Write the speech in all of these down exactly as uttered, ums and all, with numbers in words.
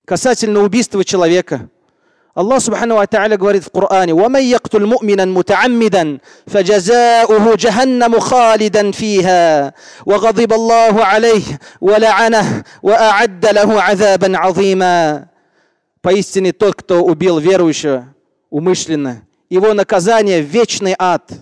касательно убийства человека. Аллах Субхану ва Тааля говорит в Коране: وَمَنْ يَقْتُلْ مُؤْمِنًا مُتَعَمِّدًا فَجَزَاؤُهُ جَهَنَّمُ خَالِدًا فِيهَا وَغَضِبَ اللَّهُ عَلَيْهِ وَلَعَنَهُ وَأَعَدَّ لَهُ عَذَابًا عَظِيمًا. Поистине тот, кто убил верующего умышленно, его наказание — вечный ад.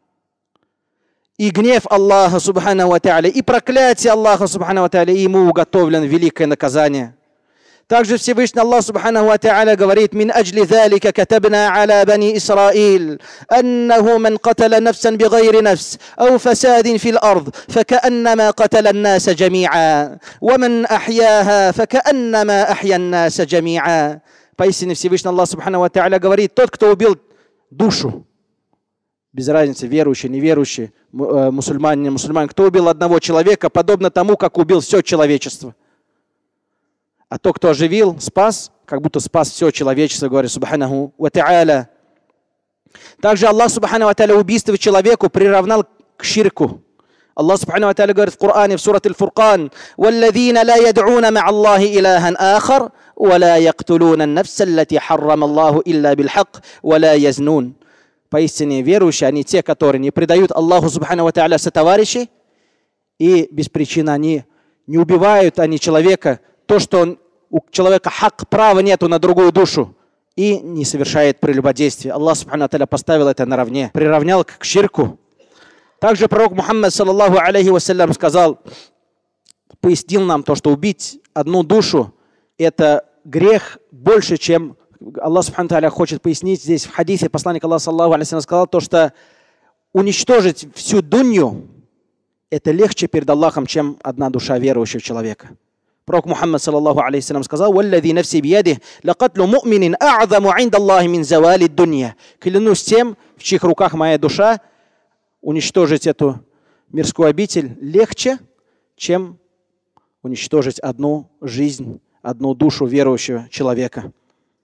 И гнев Аллаха Субхану ва Тааля, и проклятие Аллаха Субхану ва Тааля, и ему уготовлено великое наказание. Также Всевышний Аллах Субхану ва Тааля говорит: «Мин аджли залика катабна аля бани Исраил, аннаху ман каталя нафсан бигайри нафс, ау фасадин фил ард, факааннама каталя наса джамиа, ва ман ахьяха, факааннама ахья наса джамиа». Поистине Всевышний Аллах Субхану ва Тааля говорит: тот, кто убил душу, без разницы, верующий, неверующий, мусульманин, не мусульманин, кто убил одного человека, подобно тому, как убил все человечество. А тот, кто оживил, спас, как будто спас все человечество, говорит Субханаху ва Тааля. Также Аллах Субхану ва Тааля убийство человеку приравнял к ширку. Аллах Субхану ва Тааля говорит в Коране, в сурат Аль-Фуркан: «Валладзина ла яд'уна ма'а Аллахи илахан ахар, ва ла яктулуна ан-нафса аллати харрама Аллаху илля билхак, ва ла язнун». Поистине верующие, они те, которые не предают Аллаху Субхану ва Тааля сотоварищей, и без причины они не убивают они человека, то, что он, у человека хак, права нету на другую душу, и не совершает прелюбодействие. Аллах Субхану ва Тааля поставил это наравне, приравнял к ширку. Также пророк Мухаммад саллаллаху алейхи вассалям сказал, пояснил нам то, что убить одну душу — это грех больше, чем Аллах Субхану ва Тааля хочет пояснить здесь в хадисе. Посланник Аллаха саллаллаху алейхи вассалям сказал то, что уничтожить всю дунью — это легче перед Аллахом, чем одна душа верующего человека. Пророк Мухаммад саллаллаху алейхи вассалям сказал: «Валлади нафси бияди, лакатлу му'минин а'заму инда Аллахи мин завали дунья». Клянусь тем, в чьих руках моя душа, уничтожить эту мирскую обитель легче, чем уничтожить одну жизнь, одну душу верующего человека.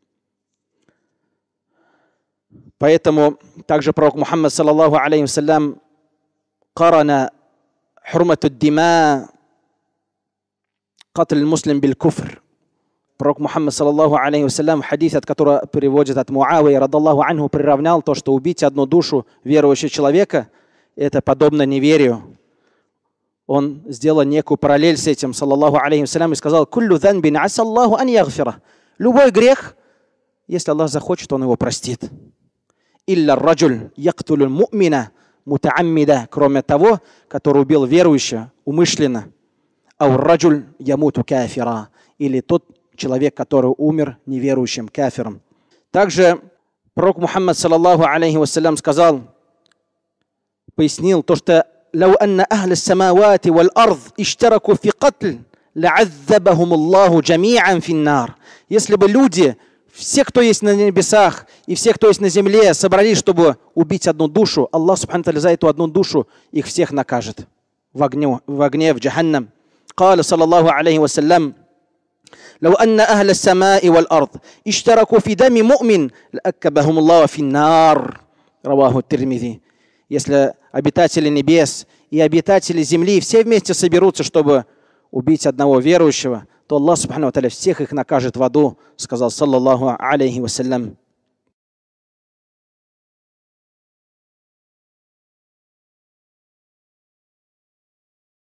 Поэтому также пророк Мухаммад саллаллаху алейхи вассалям карана хурмату дима катль муслим биль куфр. Пророк Мухаммад саллаллаху алейхи вассалям, хадис, от которого переводит от Муавии радаллаху анху, приравнял то, что убить одну душу верующего человека — это подобно неверию. Он сделал некую параллель с этим, саллаллаху алейхи вассалям, и сказал: «Куллю занбин асаллаху ан ягфира». Любой грех, если Аллах захочет, Он его простит. «Илля раджуль яктулю му'мина мутааммида», кроме того, который убил верующего умышленно. «Ау раджуль ямуту кафира», или тот человек, который умер неверующим кафиром. Также пророк Мухаммад саллаллаху алейхи вассалям сказал, пояснил то, что «Лау анна ахля самавати валь ард иштараку фи катль, ла'аззабахум Аллаху джами'ан финнар». Если бы люди, все, кто есть на небесах, и все, кто есть на земле, собрались, чтобы убить одну душу, Аллах Субхану ва Тааля за эту одну душу их всех накажет в огне, в огне, в джаханнам. قال صلى الله عليه وسلم: لو أن أهل السماء والأرض اشتركوا في دم مؤمن لأكبهم الله في النار. رواه الترمذي. Если обитатели небес и обитатели земли все вместе соберутся, чтобы убить одного верующего, то Аллах Субхану ва Тааля всех их накажет в аду, сказал саллаллаху алейхи вассалям.